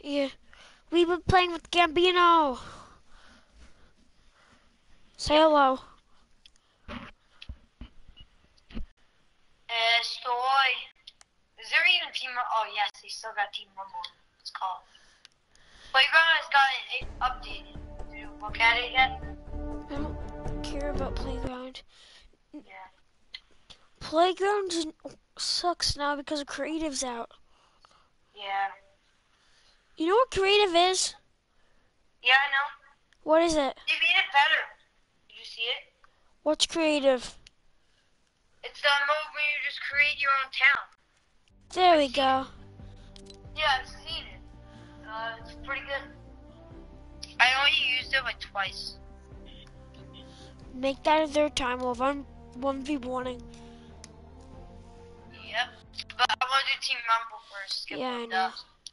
Yeah. We've been playing with Gambino. Say hello. Estoy. Is there even Team Rumble? Oh, yes, they still got Team Rumble. It's called. Playground has gotten updated. Did you look at it yet? I don't care about Playground. Yeah. Playground sucks now because of Creative's out. Yeah. You know what Creative is? Yeah, I know. What is it? They made it better. Did you see it? What's Creative? It's the mode where you just create your own town. There we go. Yeah, I've seen it. It's pretty good. I only used it like twice. Make that a third time. We'll run 1v1ing. Yep. But I want to do Team Rumble first. Yeah, I know.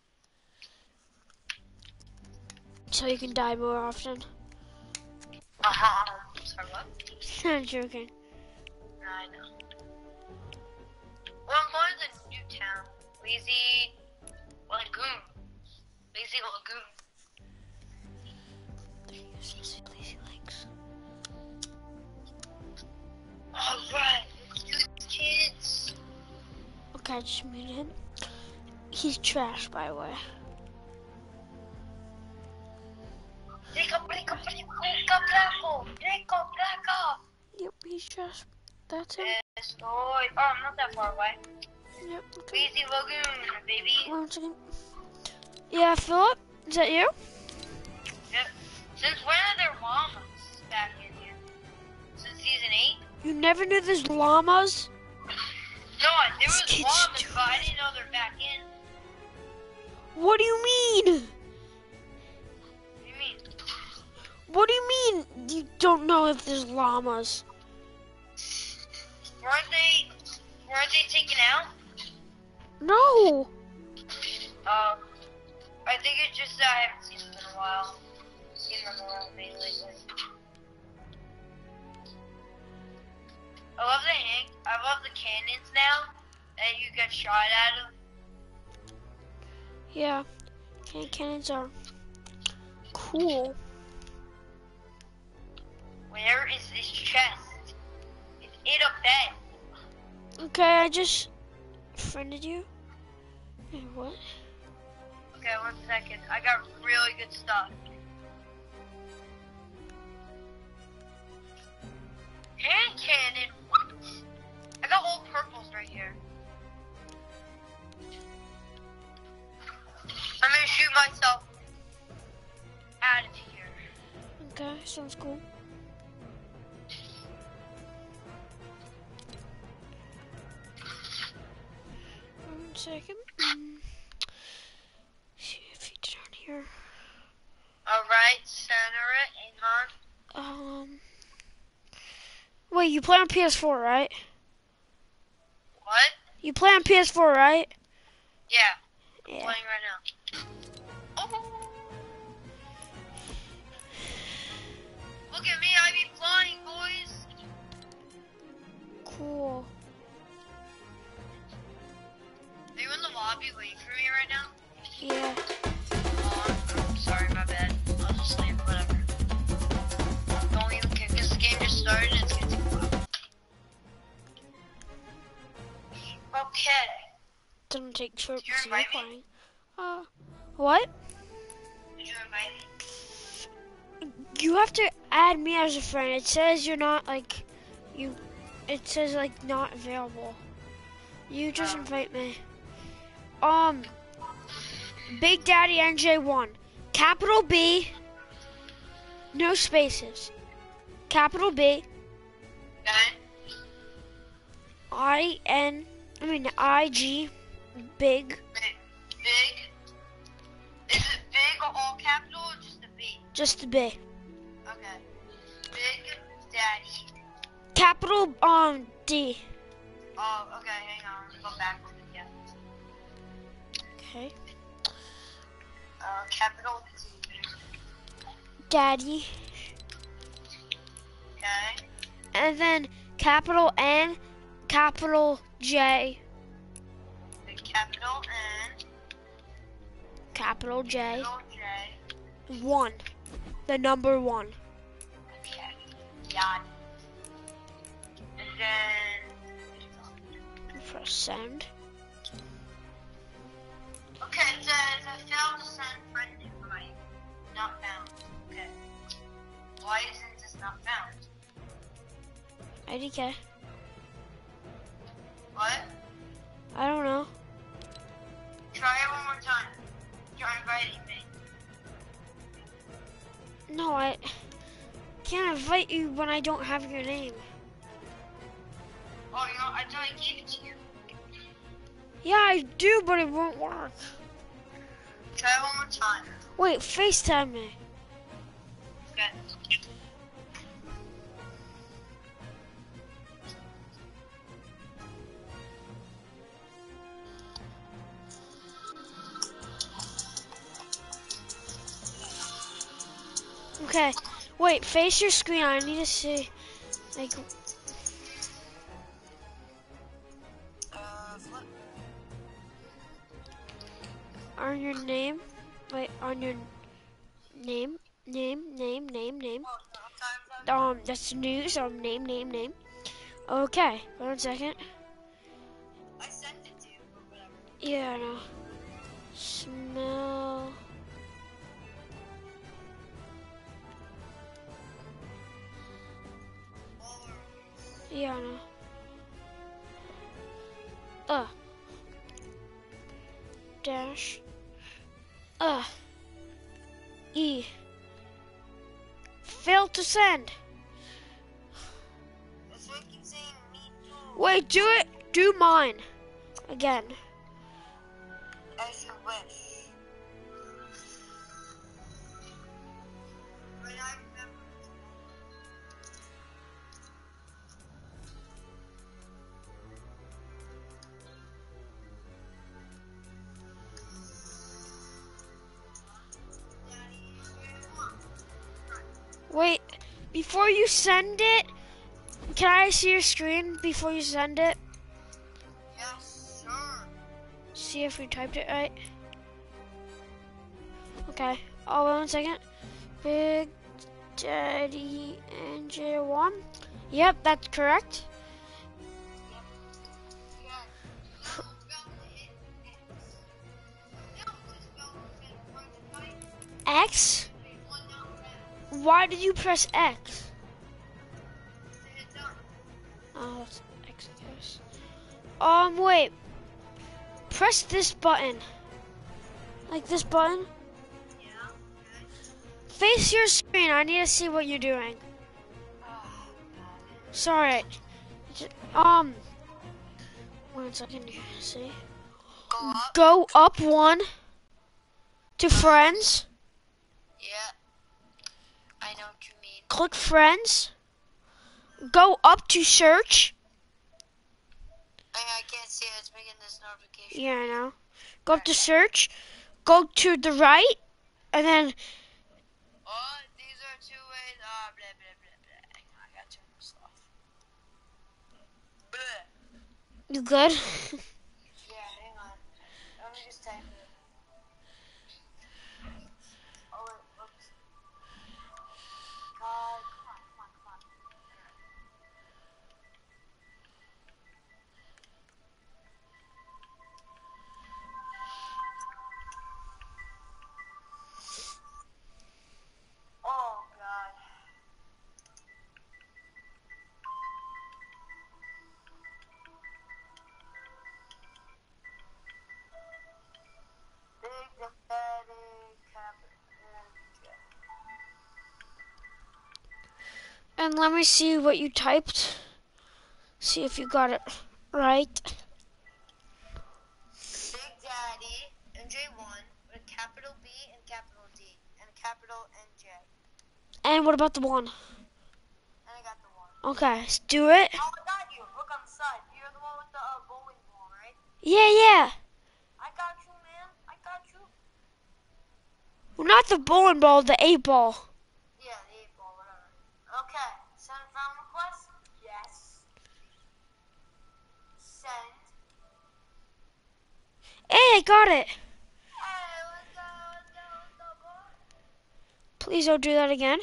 So you can die more often. Sorry, what? I'm joking. I know. Well, I'm going to the new town. Lazy Lagoon. Lazy Lagoon. They're useless, lazy legs. Alright, let's do it, kids. Okay, I just muted him. He's trash, by the way. Yep, he's trash. That's him. Oh, I'm not that far away. Yep. Okay. Lazy Lagoon, baby. 1 second. Yeah, Philip, is that you? Yep. Since when are there llamas back in here? Since season 8? You never knew there's llamas? No, there was llamas, but I didn't know they're back in. What do you mean? What do you mean? What do you mean you don't know if there's llamas? Weren't they taken out? No. I think it's just that I haven't seen them in a while. Seen them around me lately. I love the cannons now that you get shot at them. Yeah, cannons are cool. Where is this chest? It's in a bed. Okay, I just friended you. Wait, what? Okay, 1 second. I got really good stuff. Hand cannon? What? I got old purples right here. I'm gonna shoot myself out of here. Okay, sounds cool. One second. See if it's down here. Alright, center it. Hang on. Wait, you play on PS4, right? What? You play on PS4, right? Yeah. Yeah. Playing right now. Oh. Look at me, I be flying, boys. Cool. Are you in the lobby waiting for me right now? Yeah. Oh, sorry, my bad. I'll just leave, whatever. Don't even care, because this game just started and it's getting too loud. Okay. Doesn't take short Did you because you're invite playing. What? Did you invite me? You have to add me as a friend. It says you're not it says like not available. You just invite me. Big Daddy NJ1. Capital B. No spaces. Capital B. Okay. IG. Big. Big. Is it big or all capital or just a B? Just a B. Okay. Big Daddy. Capital D. Oh, okay, hang on. Go back. Yeah. Okay. Capital D. Daddy. Okay. And then capital N, capital J. Capital N. capital J, Capital J. 1. The number 1. Okay. Yanni. And then. Press send. Okay, it says I failed to send friend invite. Not found. Okay. Why isn't this not found? IDK. What? I don't know. Try it one more time. You're inviting me. No, I can't invite you when I don't have your name. Oh, you know, I thought I gave it to you. Yeah, I do, but it won't work. Try it one more time. Wait, FaceTime me. Okay. Okay. Wait, face your screen. I need to see, like, Flip. on your name. Wait, on your name. That's news. Name. Okay, 1 second. I sent it to you, but whatever. Yeah, I know. Smell. Yeah, I know. Dash. E. Failed to send. That's why I keep saying me too. Wait, do it. Do mine. Again. As you wish. But I remember. Wait, before you send it, can I see your screen before you send it? Yes, sure. See if you typed it right. Okay. Oh, 1 second. Big Daddy NJ1. Yep, that's correct. X? Why did you press X? Oh, that's X, I guess. Wait. Press this button. Like this button. Face your screen. I need to see what you're doing. Sorry. 1 second. See. Go up 1 to friends. Yeah. I know what you mean. Click friends. Go up to search. I can't see it. It's making this notification. Yeah, I know. Go up to search. Go to the right. And then. Oh, these are 2 ways. Blah, blah, blah, blah. I got too much stuff. Blah. You good? Yeah, hang on. Let me just type it. Oh, wait, oops. God, come on. Oh, God. Big Daddy And let me see what you typed. See if you got it right. Big Daddy NJ1 with a capital B and capital D and a capital NJ. And what about the 1? And I got the 1. Okay, let's do it. Oh, I got you. Look on the side. You're the one with the bowling ball, right? Yeah. I got you, man. I got you. Well, not the bowling ball, the 8 ball. Yeah, the 8 ball, whatever. Okay. Send friend request? Yes. Send. Hey, I got it. Hey, let's go. Please don't do that again.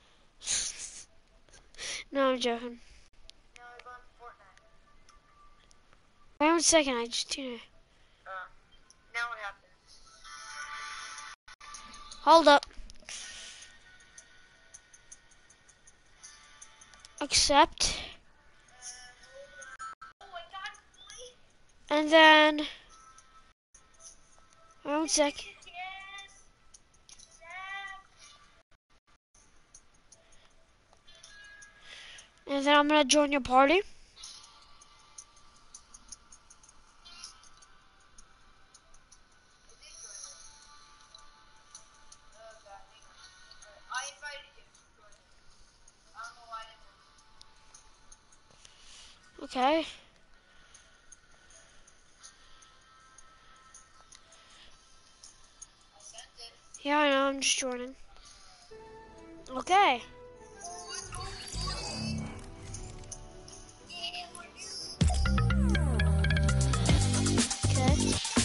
No, I'm joking. Now we're going to Fortnite. Wait 1 second, I just tuned it. Now what happens? Hold up. Accept. Oh my god, boy! And then... Wait 1 sec. Yes! And then I'm gonna join your party. I invited you. I don't know why I didn't. Okay. I sent it. Yeah, I know, I'm just joining. Okay. Oh, let's go, boy! Yeah, we're Okay.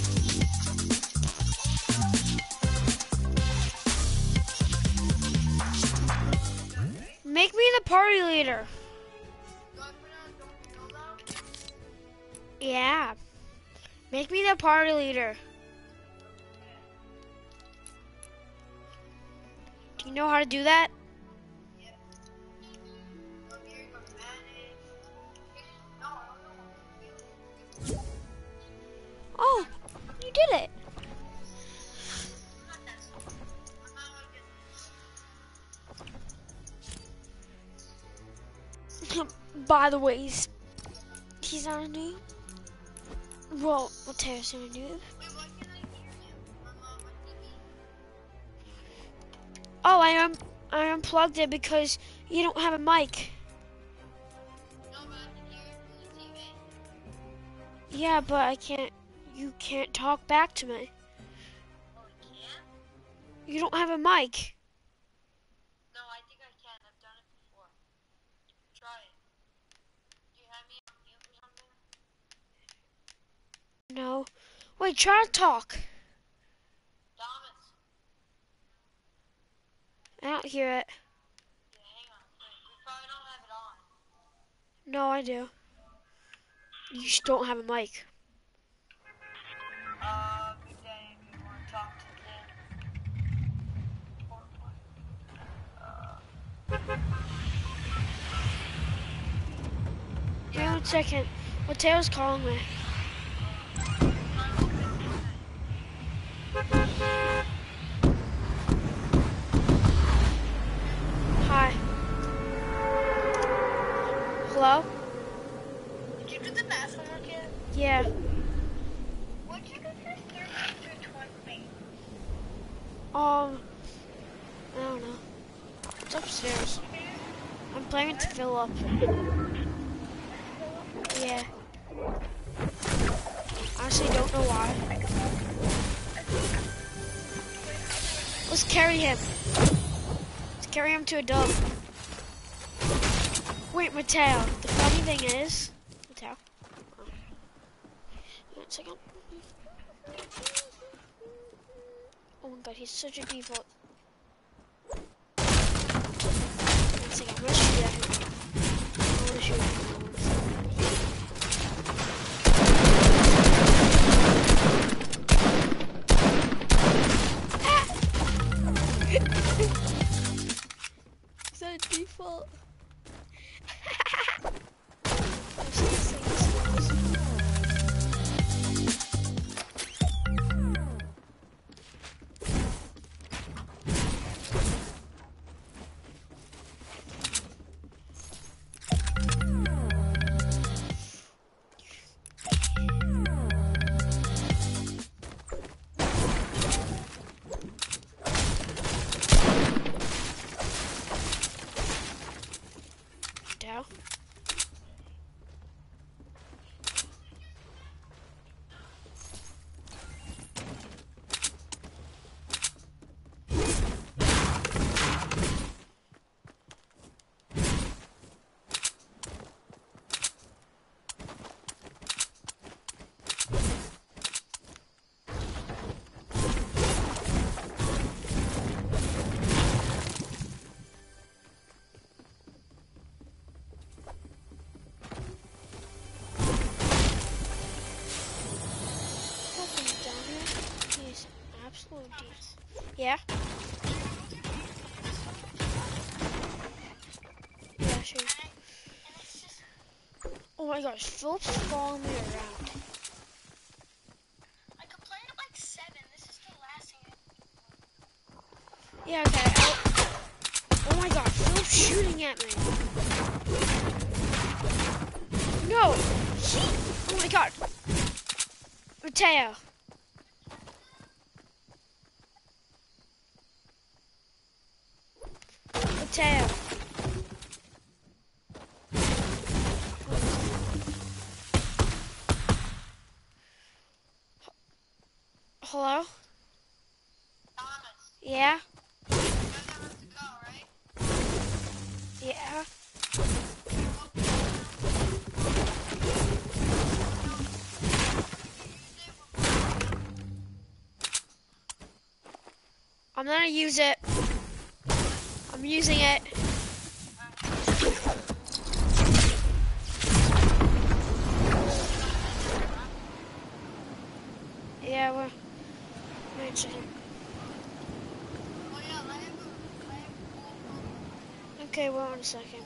Make me the party leader. Do I put on Don't Be So Loud? Yeah. Make me the party leader. Do you know how to do that? Yeah. Up here, go to manage. No, I don't know. Oh, you did it. I'm not that smart. I'm not like this. By the way, he's not a noob. Well, Mateo's not a noob. Wait, why can't I hear you from my TV? Oh, I unplugged it because you don't have a mic. No, but I can hear you through the TV. Yeah, but I can't. You can't talk back to me. Oh, I can't? You don't have a mic. No, I think I can. I've done it before. Try it. Do you have me on mute or something? No. Wait, try to talk. Thomas. I don't hear it. Yeah, hang on. Wait, we probably don't have it on. No, I do. You just don't have a mic. Good day. If you want to talk to them. Or what? Wait 1 second. Mateo's calling me. Hi. Hello? Did you do the math homework yet? Yeah. What did you get for 30 through 20? I don't know. It's upstairs. I'm planning to fill up. Yeah. Honestly, don't know why. Let's carry him. Let's carry him to a dub. Wait, Mateo. The funny thing is, Mateo. Wait 1 second. Oh my god, he's such a default. 1 second, I'm gonna shoot at him. I'm gonna shoot at him. Is that a default? Oh, geez. Yeah? Yeah, sure. Oh my gosh, Philip's following me around. I could play it at like 7. This is the last thing. Yeah, okay. Oh my god, Philip's shooting at me. No! Oh my god. Mateo. Mateo. Hello? Thomas, Yeah? you guys have to go, right? Yeah? I'm gonna use it. I'm using it. Yeah, we're... Wait a second. Oh yeah, I have a Okay, wait 1 second.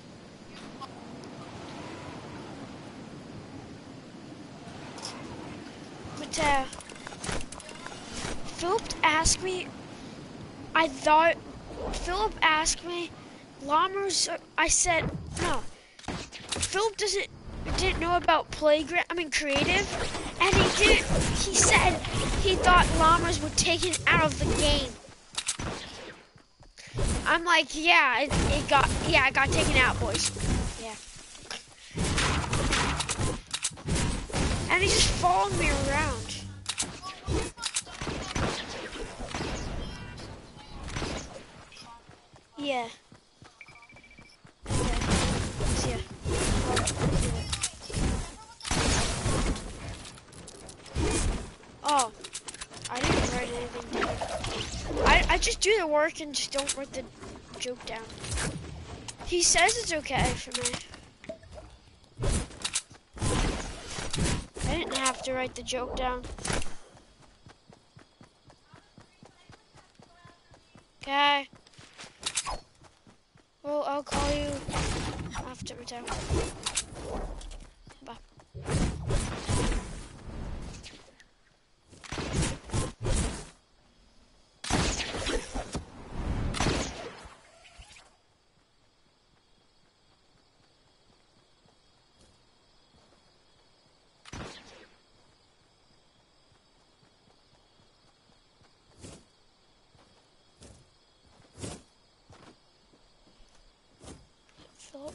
Mateo. Philip asked me... I thought... Philip asked me... Llamas... I said... No. Philip didn't know about playground, creative, and he said he thought llamas were taken out of the game. I'm like, yeah, it got taken out, boys. Yeah. And he just followed me around. Yeah. Okay. Yeah. Oh, I didn't write anything down. I just do the work and just don't write the joke down. He says it's okay for me. I didn't have to write the joke down. Okay. Well, I'll call you after Mateo. Bye. Philip.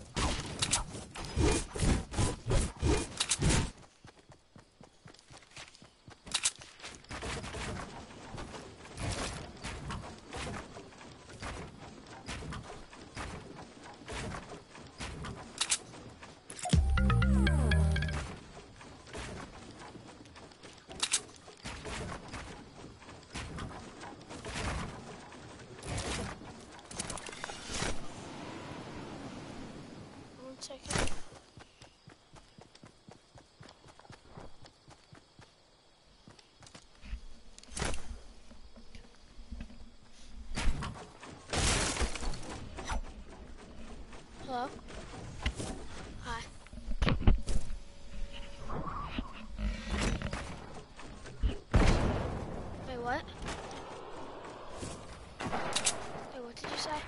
One second. Hello? Hi. Wait, what? Wait, what did you say?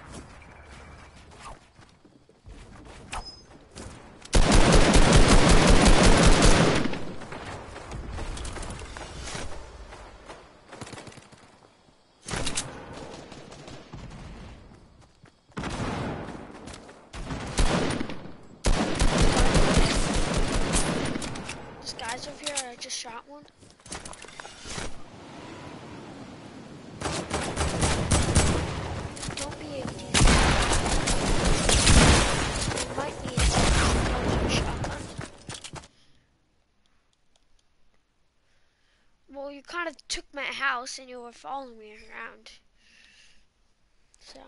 This guy's over here, I just shot one. Don't be a dick. It might be a shotgun. Well, you kind of took my house and you were following me around. So.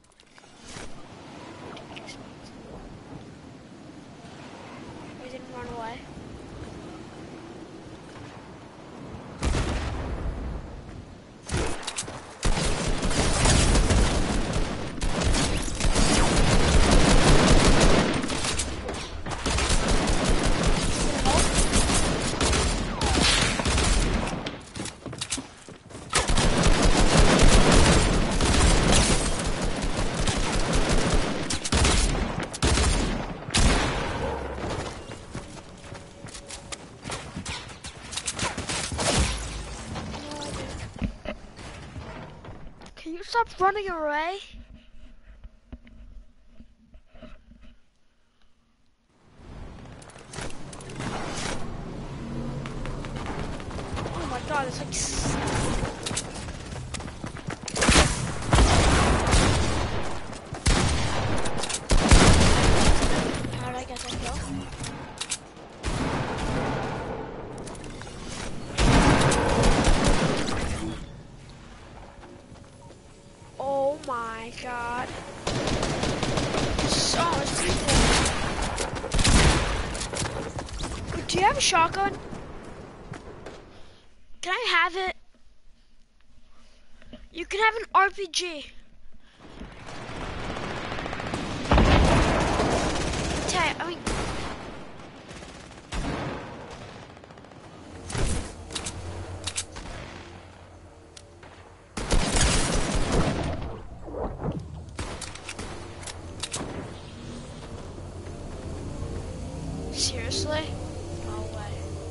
I didn't run away. you stop running away? Oh my god, it's like... How did I get that kill? Oh my god. So much people. Do you have a shotgun? Can I have it? You can have an RPG. I mean... Seriously? No way.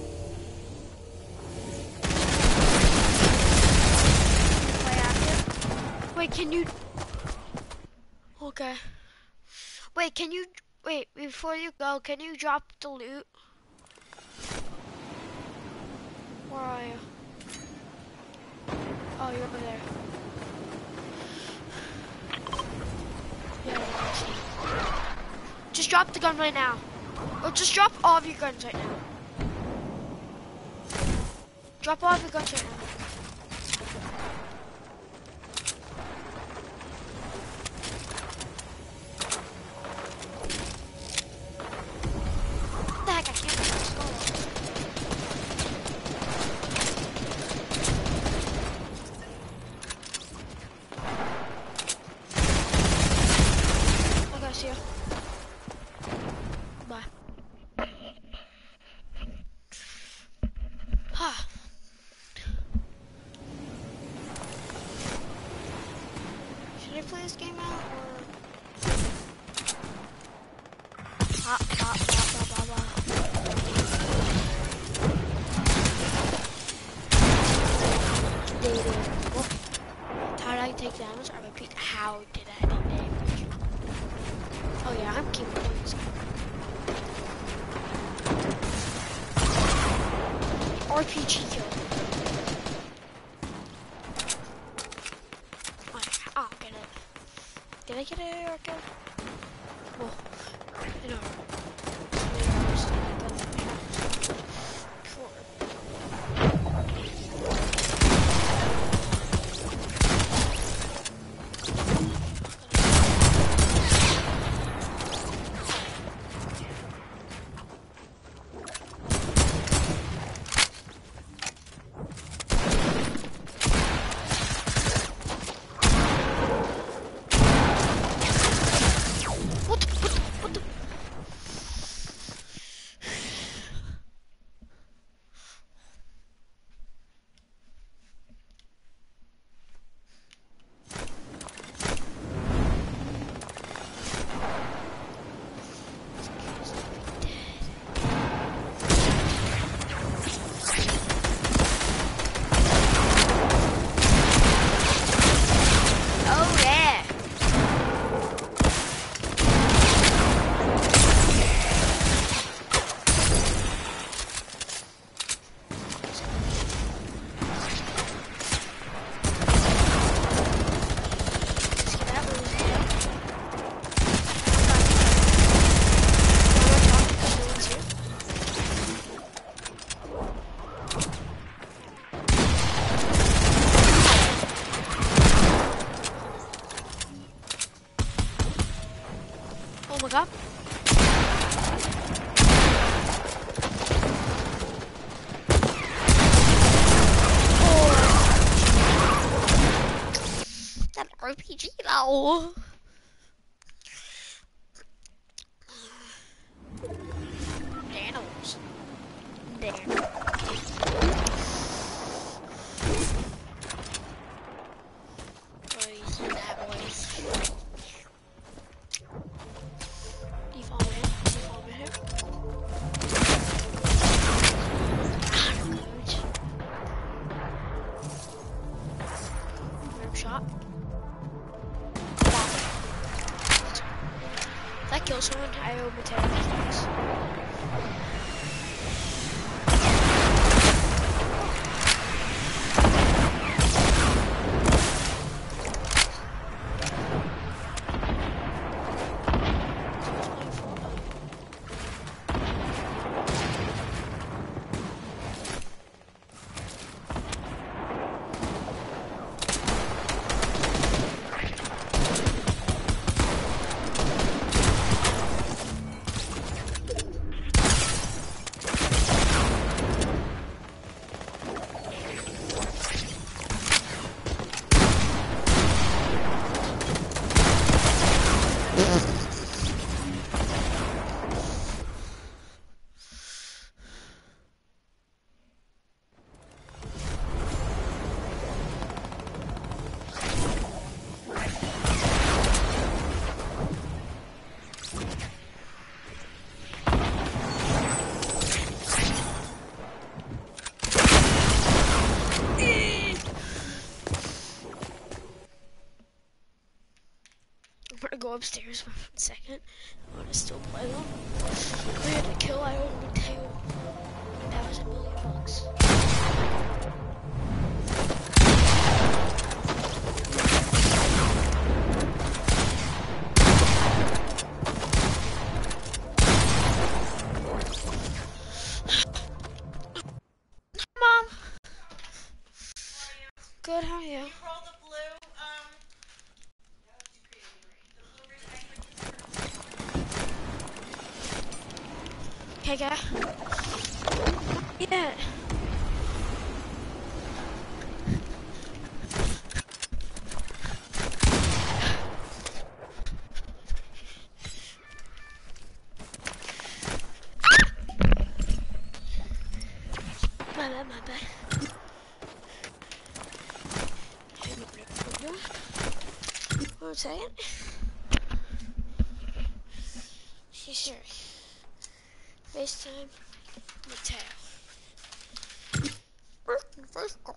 Play active? Wait, can you... Okay. Wait, can you... Wait, before you go, can you drop the loot? Where are you? Oh, you're over there. Yeah, I see. Just drop the gun right now. Or just drop all of your guns right now. Drop all of your guns right now. What the heck, I can't get this going. Okay, see ya. Bye. Should I play this game out or? Hop, hop, hop, hop, hop, hop. How did I take damage? I repeat, how did I take damage? Oh yeah, I'm keeping points. RPG kill. Oh, get it. Did I get it or kill? Oh, I know. Oh my god. Oh. That RPG though. Danos. Damn. Boys, that boys. Default man. Rim shot. kill someone, I owe Mateo $50. I'm gonna go upstairs for 1 second. I wanna still play them. We had a kill, I owe Mateo. That was $1 million. Mom! Good, how are you? Okay, guy. Yeah. My bad. Hang on, 1 second. Yes, sir. FaceTime Mateo. First call.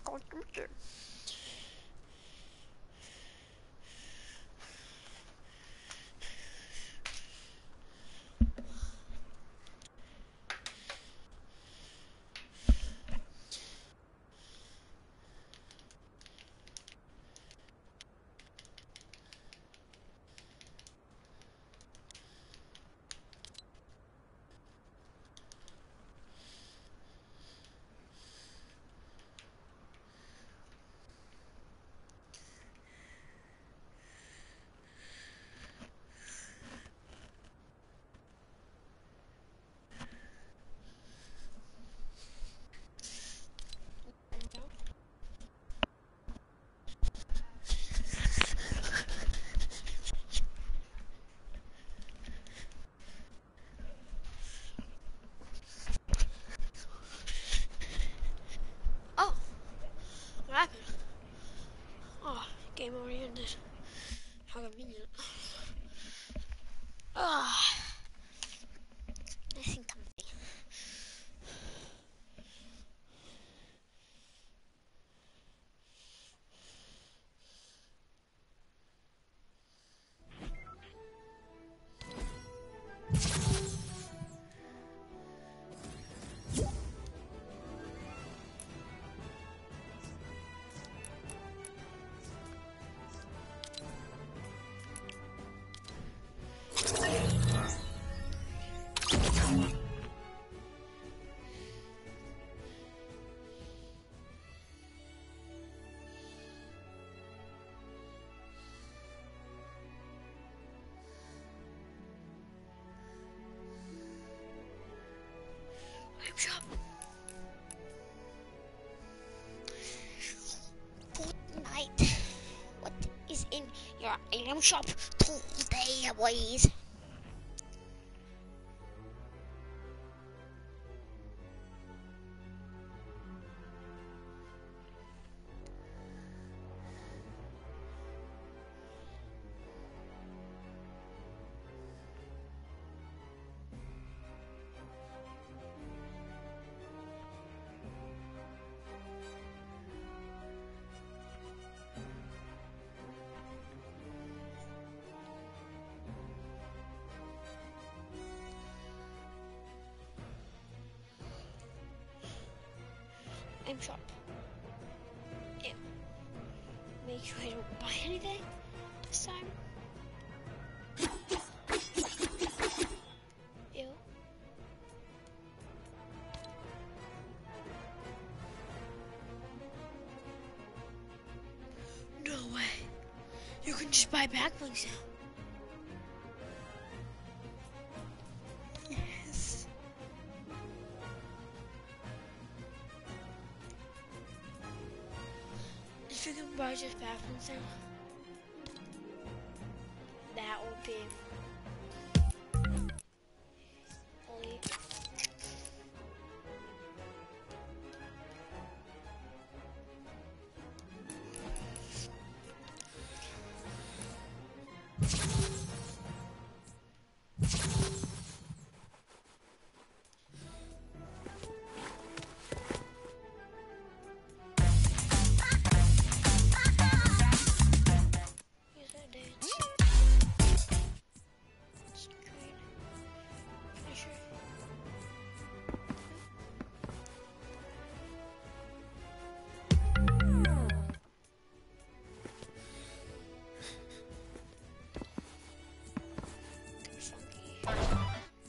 Oh, what happened? Oh, game already ended. How convenient. Ah, nice and comfy. Item shop. Fortnite. What is in your item shop today, boys? Aim sharp. Ew. Make sure I don't buy anything this time. Ew. No way. You can just buy backlinks now. Yes. If you can buy just backlinks now, that would be elite. Use that dance. It's great. Finisher. Funky.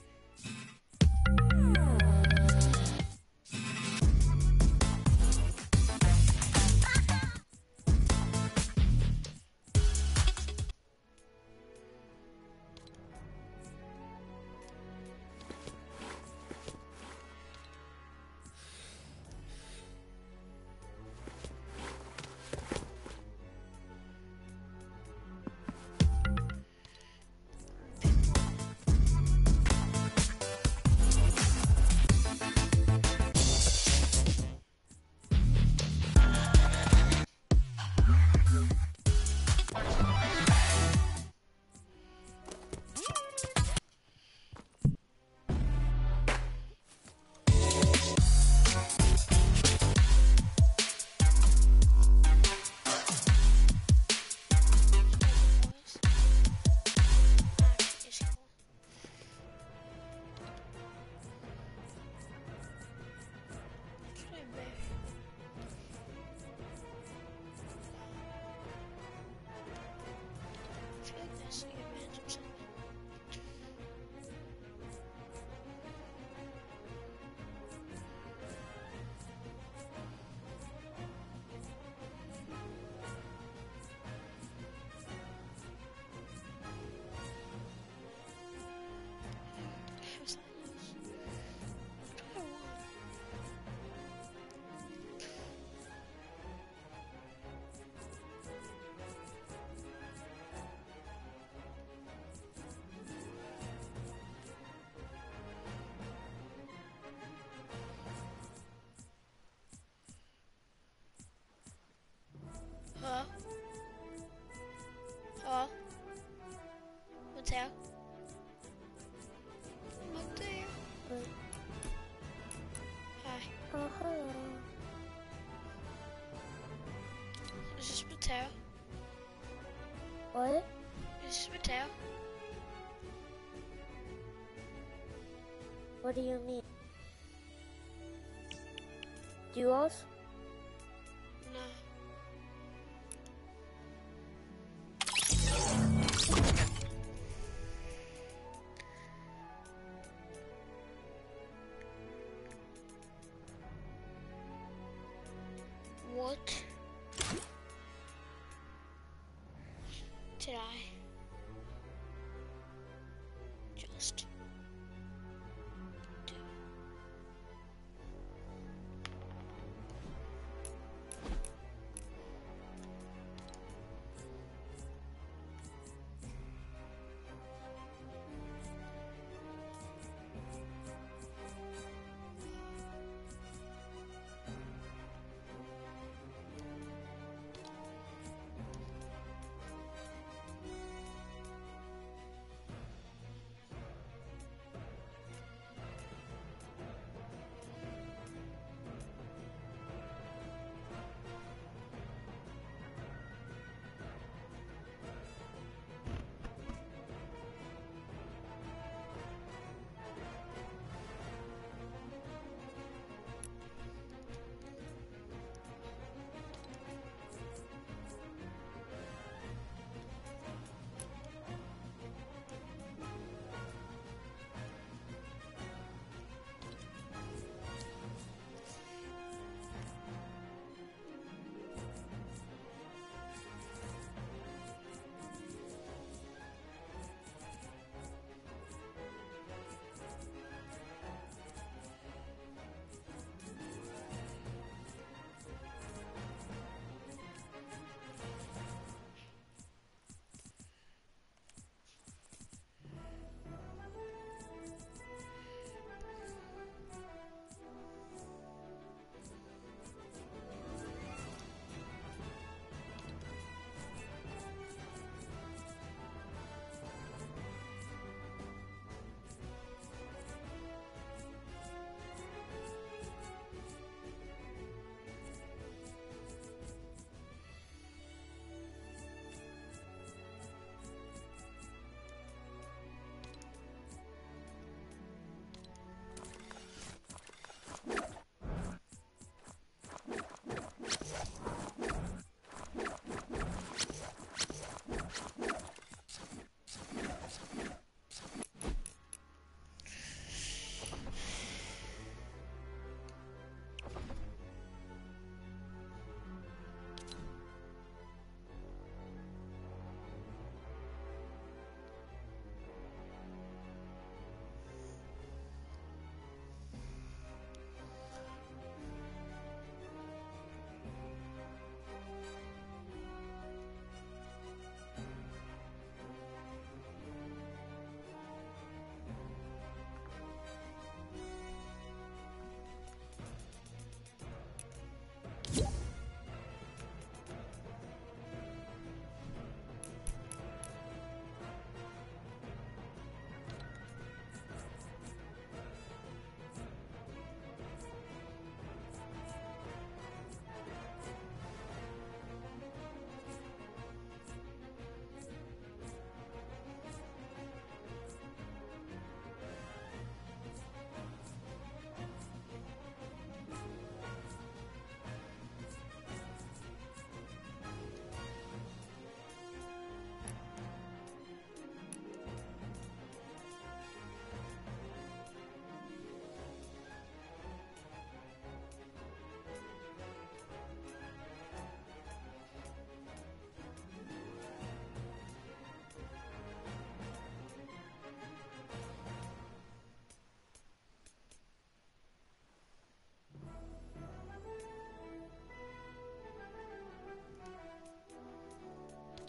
Hello? Hello? What's that? What there? Hi. Oh, hello. Is this Mateo? What? Is this Mateo? What do you mean? Duos? No. What did I just do?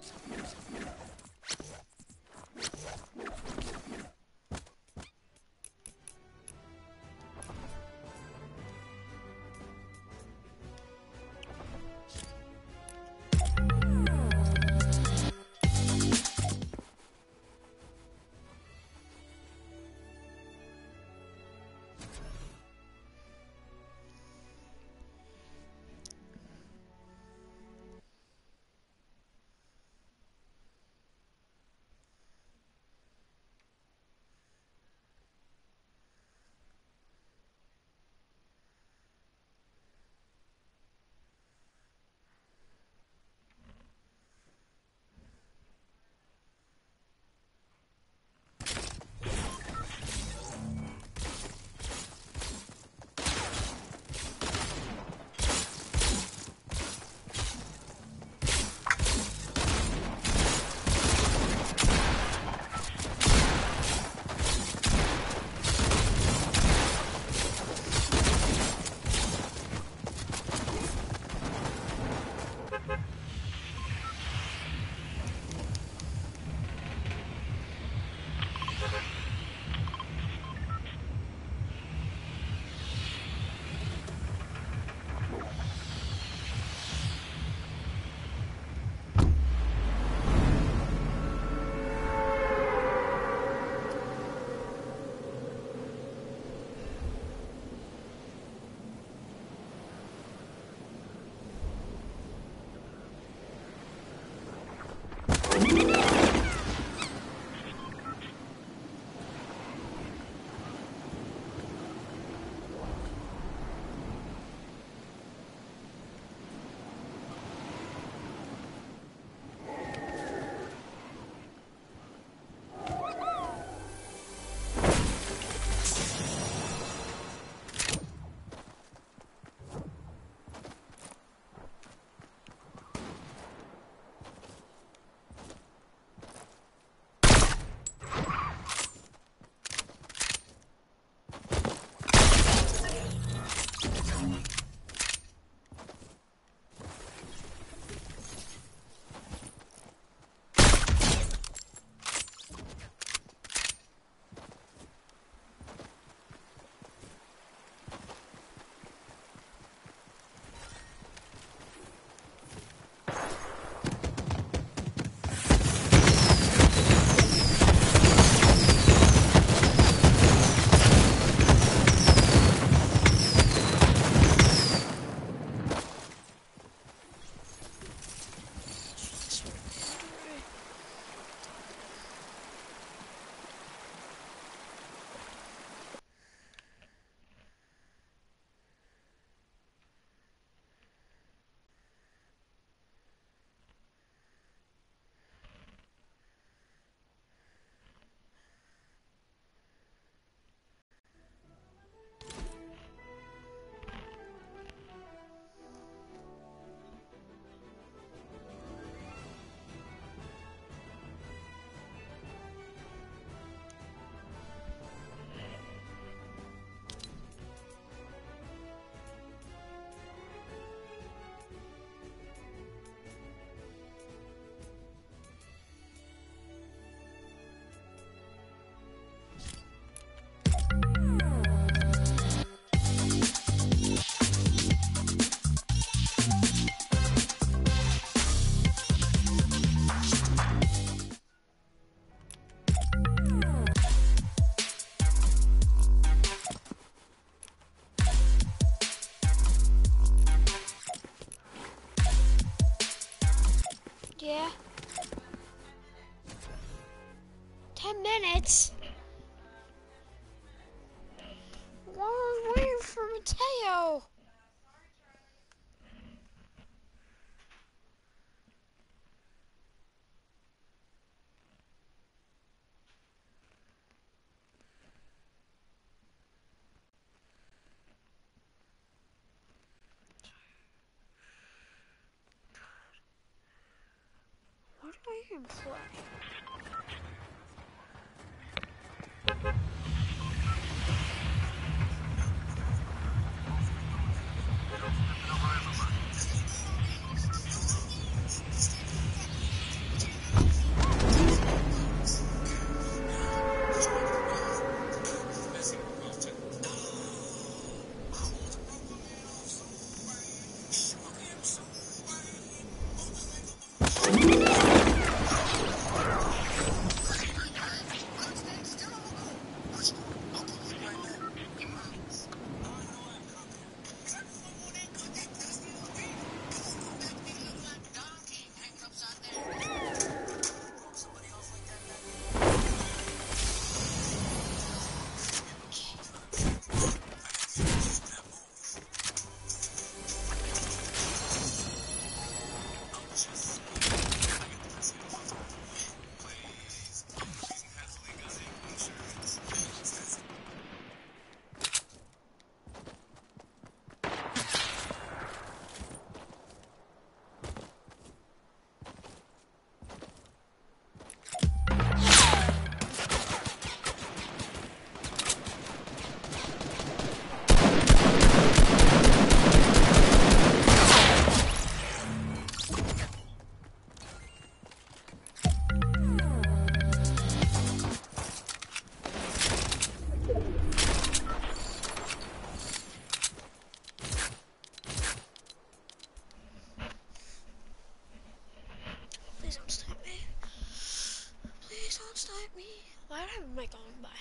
Yeah. 10 minutes? While I'm waiting for Mateo. What do I even play? Please don't snipe me. Please don't snipe me. Why do I have a mic on? Bye.